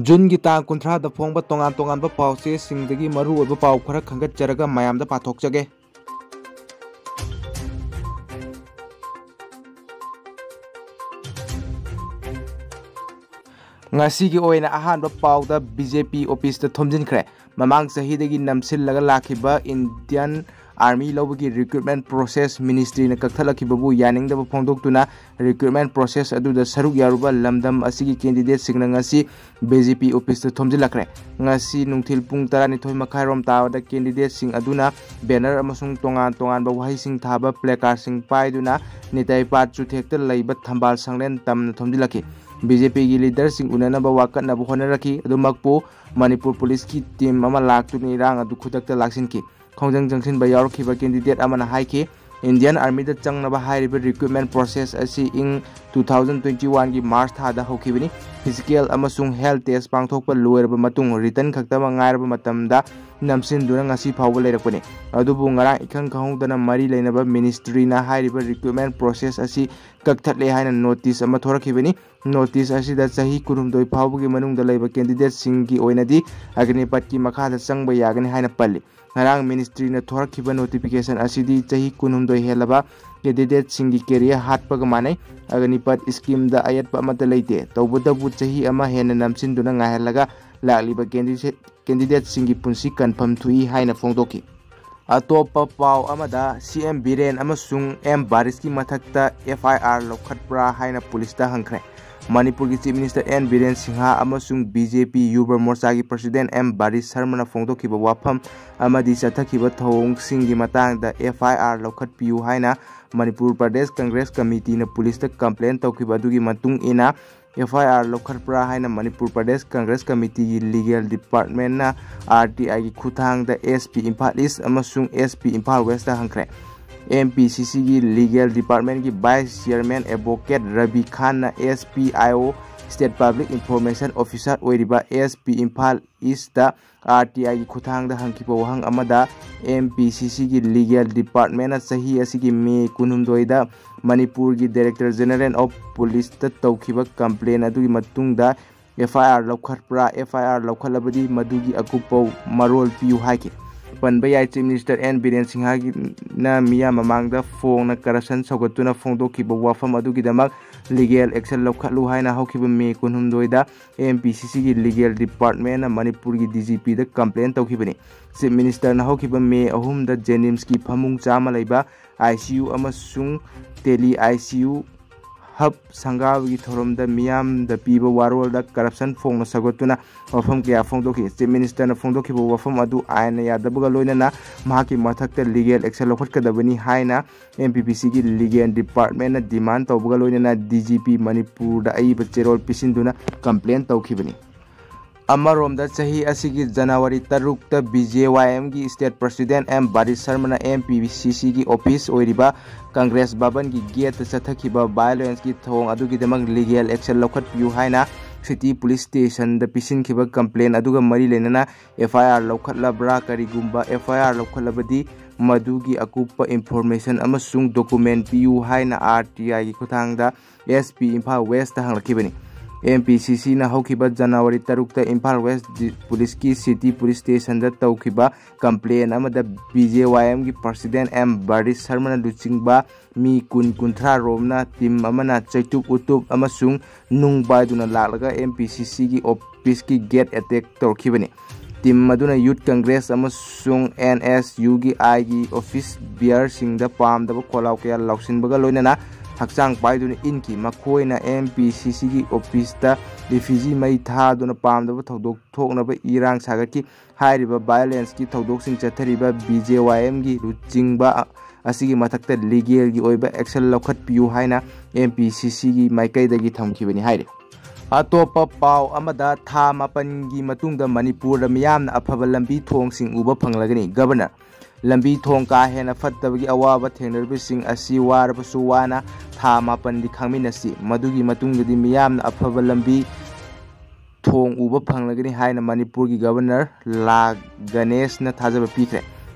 जून की तांग 30 फोंगबा तोंगान तोंगानबा पाओचेसिंगदगी मरु ओइबा पाओ खरा खंगतचरागा mayamda pathokchabne। ngasi gi oina ahanba paoda BJP office da thomjinkhre mamang sahidagi namsillaga lakhiba Indian Army lobagi recruitment process ministry na kakthalakibabu yaningdaba phongdoktuna recruitment process aduda saruk yaruba lamdam asigi candidate singna ngasi BJP office da thomjilakre ngasi nungthil pung 12 makhairom tawada candidate sing aduna banner amasung tongan ba wahai sing thaba placard sing paiduna nitai pat chuthekta leiba thambal sanglen tamna thomjilaki BJP की leader Singh उन्नब वाकन होनरकी अदुमकपु Manipur police की team अमा लाक्तुनी रांग अदु खुदक्ता लाक्सिनकी खोंजंग जंगसिन यावरखिबा candidate अमना हाइकी Indian army दा चंगनबा हाइरिबा रिक्रूटमेंट प्रोसेस असि इन 2021 की मार्च थादा होखिबनी फिजिकल अमसुंग हेल्थ टेस्ट पांगथोकपा लोयरबा मतुंग रिटर्न खक्तबा ngairaba matamda namsin duna ngasi phawba leirakpani adubu ngara ikhang khahungdana mari leinaba ministry na hairiba recruitment process asi kakthatle haina notice ama thorakhibani notice asi da chahi kurumdoi phawbagi manungda leiba candidate singi oinadi agnipat ki makhada changba yagani haina palli ngarang ministry na thorakhiba notification asidi chahi kunumdoi helaba candidate singi career hatpaga manai agnipat scheme da ayatpa amata leite tawbudabu chahi ama hena namsin duna ngahelaga लालिबा candidate सिंगी पुंसी confirm थुई हाइना फोंदोकी अतोपा पाव अमदा CM Biren अमसुंग M बारिस की मथक्ता FIR लौखटप्रा हाइना पुलिसदा हंखरे मणिपुर की चीफ मिनिस्टर N बिरेन सिंहा अमसुंग BJP युबर मोर्चा की प्रेसिडेंट M बारिस शर्मना फोंदोकीबा वाफम अमदी चथखिबा थौंग सिंगी मतांगदा FIR लौखटपियु हाइना मणिपुर प्रदेश कांग्रेस कमिटी ने पुलिस कंप्लेन तौखिबा दुगी मतुंग इना FIR लौखटप्रा हाइना मणिपुर प्रदेश कांग्रेस कमिटी की लीगल डिपार्टमेंट ना RTI की खुथांग दा SP इम्फाल ईस्ट अमसुंग SP इम्फाल वेस्ट दा हंखरे MPCC की लीगल डिपार्टमेंट की vice chairman advocate Ravi Khan ना SPIO state public information officer ओइरिबा SP इम्फाल ईस्ट दा RTI की खुथांग दा हंकिबा वहंग अमदा MPCC की लीगल डिपार्टमेंट ना सही असिगी मे कुनुमदोइदा मणिपुर की डायरेक्टर जनरल ऑफ पुलिस तौखिबा कंप्लेन अदुगी मतुंगदा FIR लौखटप्रा FIR लौखटलबदी मदुगी अकुपौ मरोल पियु हाइके पनबा याइ चीफ मिनिस्टर N बिरेन सिंहा ना मिया ममांगदा फोंगना करप्शन सौगतुना फोंदोखिबा वाफम अदुगिदमक लीगल एक्शन लौखटलु हाइना हौखिबा मे कुनहुमदोइदा MPCC की लीगल डिपार्टमेंट मणिपुर की DGP दा कंप्लेन तौखिबनी चीफ मिनिस्टर ना हौखिबा मे अहुम दा जेनिम्स की फमुंग चामा लैबा ICU अमसुंग टेली ICU हब संगाव की थोरम दा मियाम दा पीबा वारोल दा करप्शन फोंगना सगोतुना वफम के फोंदोखि चीफ मिनिस्टर ना फोंदोखि वफम अदु आयन यादबगा लोइनना माकी मथक्ता लीगल एक्शन लौखटकदबनी हाइना MPPC की लीगल डिपार्टमेंट ना डिमांड तौबगा लोइनना DGP मणिपुर दा अइबा चेरोल पिसिंदुना कंप्लेन तौखिबनी अमरोमदा चाही असिगी जनवरी 3 BJYM की स्टेट प्रेसिडेंट M बारिस शर्मना MPCC की ऑफिस ओइरिबा कांग्रेस भवन की गेट चथखिबा वायलेंस की थोंग अदुगिदमक लीगल एक्शन लौखटपियु हाइना सिटी पुलिस स्टेशन द पिसिनखिबा कंप्लेन अदुगा मरी लेनना FIR लौखटलब्रा करिगुंबा FIR लौखटलबदी मदुगी अकुप्पा इंफॉर्मेशन अमसुंग डॉक्यूमेंट पियु हाइना RTI की खुथांगदा SP इम्फाल वेस्ट हंगलखिबनी MPCC ना हौखिबा जनवरी 3 इम्फाल वेस्ट पुलिस की सिटी पुलिस स्टेशन दा तौखिबा कंप्लेन अमदा BJYM की प्रेसिडेंट M बारिस शर्मना लुचिंगबा मी कुंथ्रा रोमना टीम अमना चैतुप उतुप अमसुंग नुंग बायदुना लालगा MPCC की ऑफिस की गेट अटैक तौखिबनी टीम मदुना यूथ कांग्रेस अमसुंग NSU की आई की ऑफिस बियर सिंह दा पामदबा कोलाव कया लौसिनबगा लोइनना हक्चांग पाइदुना इनकी मखोइना MPCC की ऑफिस दा रिफ्यूजी मई थादुना पामदबा थौदोक थोकनबा इरांग सागकी हाइरिबा वायलेंस की थौदोकसिंग चथरिबा BJYM की रुचिंगबा असिगी मथक्ता लीगल की ओइबा एक्शन लौखटपियु हाइना MPCC की माइकैदगी थमखिबनी हाइरे अतोपा पाव अमदा था मापन की मतुंगदा मणिपुर मियामना अफबा लंबी थोंगसिंग उबा फंगलगनी गवर्नर लंबी थोंग का हेना फत्तबगी अवाबा थेंगनरबिसिंग असि वारबसु वाना था मापन दि खांगमिनसी मदुगी मतुंगदी मियामना अफबा लंबी थोंग उबा फंगलगनी हाइना मणिपुर की गवर्नर ला गणेश ना थाजबा पीखरे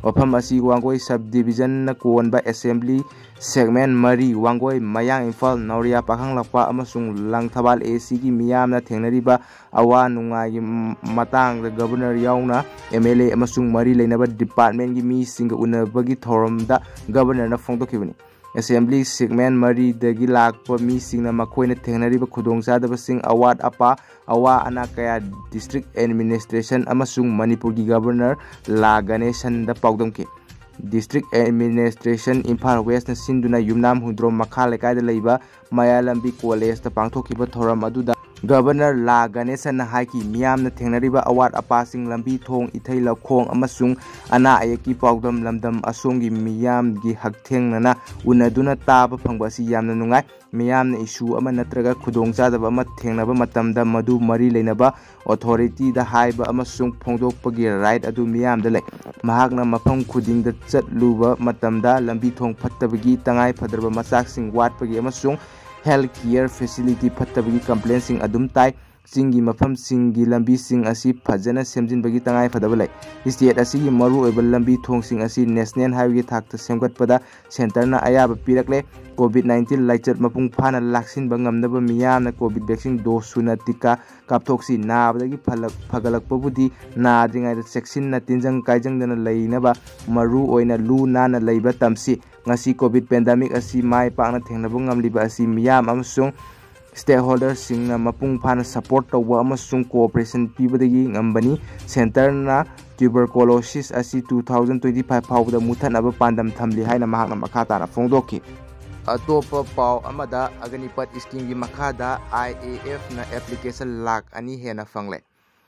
Wafam asi Wangoi subdivision na kuonba assembly segment Mari Wangoi Mayang Imphal Nauria Pakhang Lakpa amasung Langthabal AC gi miyamna thengnariba awa nungai matang the governor yauna MLA amasung Mari leinaba department gi mi singa unabagi thoramda governor na phongdokhibani assembly segment Mari dagi lakpa mi singna makoina thengnariba khudongchadaba sing award apa awa ana kaya district administration amasung Manipur gi governor la Ganeshan da paudamke District Administration Imphal West na sinduna yumnam hundro makha lekai da leiba Mayalambi College da pangthokiba thoram aduda Governor La Ganeshan na haiki miyam na thengnariba award apasing lambi thong ithai lakhong amasung ana ayaki paudam lamdam asongi miyam gi hakthengna unaduna taba phangba si yamna nungai miyam na issue ama natraga khudongchadaba ama thengnaba matamda madu mari leinaba authority da haiba amasung phongdokpagi right adu miyam da lei mahakna mafam khuding da chatluba matamda lambi thong phattabagi tangai phadarba machaksing watpagi amasung healthcare facility phattabagi complaints sing adum tai singi mafam singi lambi sing asi phajana semjinbagi tangai phadaba lai state asi gi maru oiba lambi thong sing asi national highway thakta semgatpada center na ayaba pirakle covid-19 laichat mapung phana laksin bangamnaba miyamna covid vaccine dose suna tika kapthoksi nabadagi phagalakpabudi nadingai section na tinjang kaijang dana leinaba maru oina lu nana leiba tamsi ngasi covid pandemic asi mai pakna thengnaba ngamliba asi miyam amasung stakeholders singna mapung phana support tawwa amasung cooperation pibadagi ngambani center na tuberculosis asi 2025 phawda muthanaba pandam thamli haina mahakna makata na phongdokki atopa pau amada aganipat scheme gi makhada IAF na application lakh ani hena fangle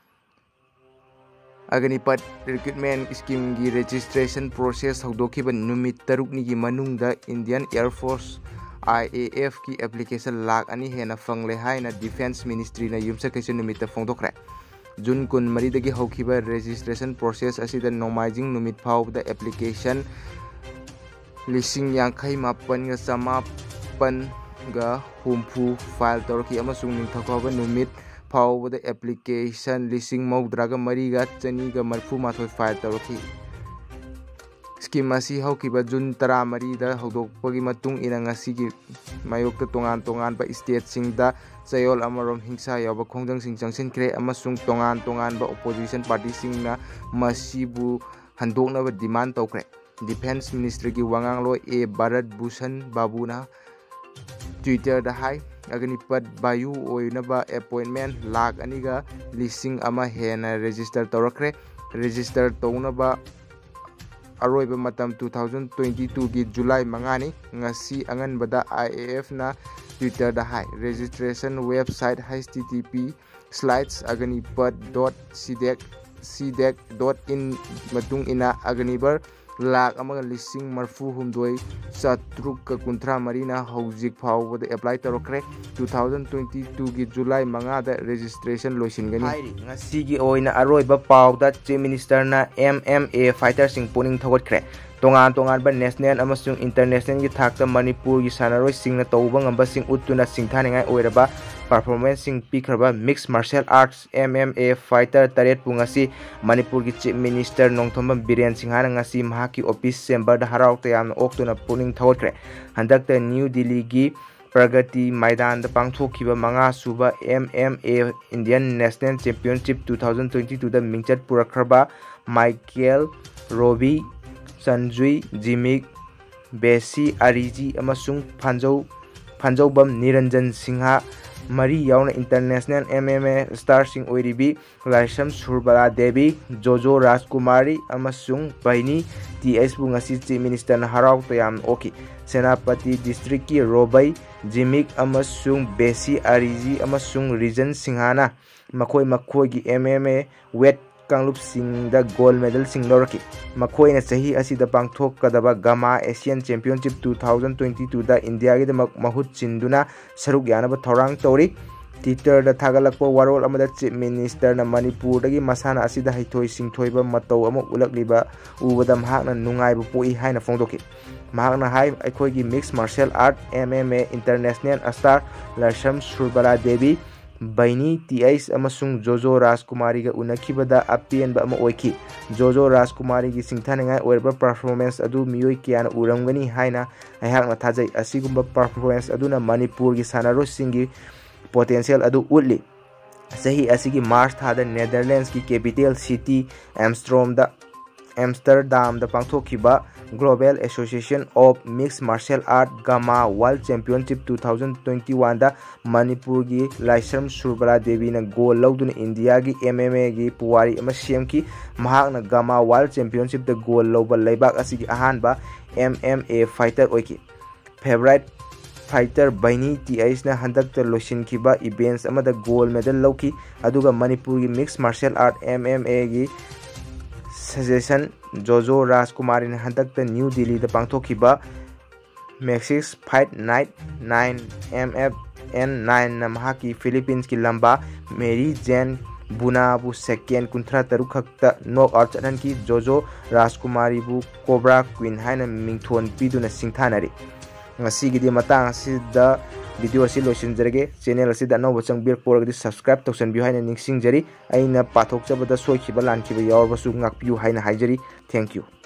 Aganipat recruitment scheme gi registration process hawdokhiba numit tarukni gi manungda Indian Air Force IAF ki application lakh ani hena fangle haina defense ministry na yumsakaisu numit phongdokre June kun maridagi hawkhiba registration process asida nomaijing numit phawda application lising yangkai mapan ga samapan ga humpu file torki amasung ningthakawga numit phawda application lising maudraga mariga chani ga marfu mathoi file torki scheme asi hawkiba June 13 da hawdokpagi matung ina ngasi gi mayokta tongan ba state singda chayol amarom hingsa yaba khongjang sing changsin kre amasung tongan ba opposition party singna masibu handokna ba demand tawkre Defense Ministry ki wanganglo e Bharat Bhushan Babuna Twitter da hai aganipat bayu oinaba appointment lakh aniga lising ama hena register torakre register tounaba aroiba matam 2022 gi July mangani ngasi anganbada IAF na Twitter da hai registration website http://aganipat.cdec.in matung ina aganibar lakh amaga lising marfu humdoi satruk ka kuntra marina hauzik phawbada apply torokre 2022 gi July manga da registration loisingani hairi ngasi gi oina aroiba pawda chief minister na MMA fighter sing puning thogotkre tongan ba national amasung international gi thakta Manipur gi sanaroi singna tawba ngamba sing uttuna singthaningai oiraba performance sing pikraba mixed martial arts MMA fighter taret pungasi Manipur gi chief minister nongthomba Biren Singhana ngasi mahaki office chamber da harau tayam oktuna puning thawtre handakta New Delhi gi Pragati Maidan da pangthokhiba manga suba MMA Indian National Championship 2022 da mingchat purakhraba Michael Robi Sanjui Jimik Besi Ariji amasung Phanjobam Niranjan Singha Mari yauna international MMA star sing oiribi Laisam Surbala Devi Jojo Rajkumari amasung Baini TS bungasi chief minister na harau tayam oki Senapati district ki Robai Jimik amasung Besi Ariji amasung Region Singhana makoi gi MMA wet Kanglup sing da gold medal sing loraki makoi na sahi asida pangthok kadaba Gama Asian Championship 2022 da India gi da mahut chinduna saruk yana ba thorang tori Twitter da thagalakpo warol amada chief minister na Manipurda gi masana asida haithoi singthoi ba matau ama ulakliba ubada mahakna nungai bu poi haina phongdoki mahakna hai aikoi gi mixed martial art MMA international star Laisam Surbala Devi Baini TH amasung Jojo Rajkumari ga unakhibada apenba ama oiki. Jojo Rajkumari gi singthanengai oirba performance adu miyoi kiana uramgani haina aihakna thajai. Asigumba performance aduna Manipur gi sanarosinggi potential adu utli. Sahi asigi March thada Netherlands ki capital city Amsterdam da pangthokhiba Global Association of Mixed Martial Art Gama World Championship 2021 da Manipur gi Laisam Surbala Devi na gold lauduna India gi MMA gi puwari ama semki mahakna Gama World Championship da gold lauba laibak asigi ahanba MMA fighter oiki. Favorite fighter Baini TH na handakta losinkiba events amada gold medal lauki aduga Manipur gi Mixed Martial Art MMA gi suggestion Jojo Rajkumari na handakta New Delhi da pangthokhiba Maxis Fight Night 9 MFN9 na mahaki Philippines ki lamba Mary Jane Bunabu second kunthra taruk khakta knockout chanan ki Jojo Rajkumari bu Cobra Queen haina mingthon piduna singthanari. Ngasigidi matang asida video asi loisinjarage channel asida anauba changbir poragdi subscribe tawsanbiyu haina ningsingjari aina pathokchabada soikhiba lankhiba yawrbasu ngakpiyu haina haijari. Thank you.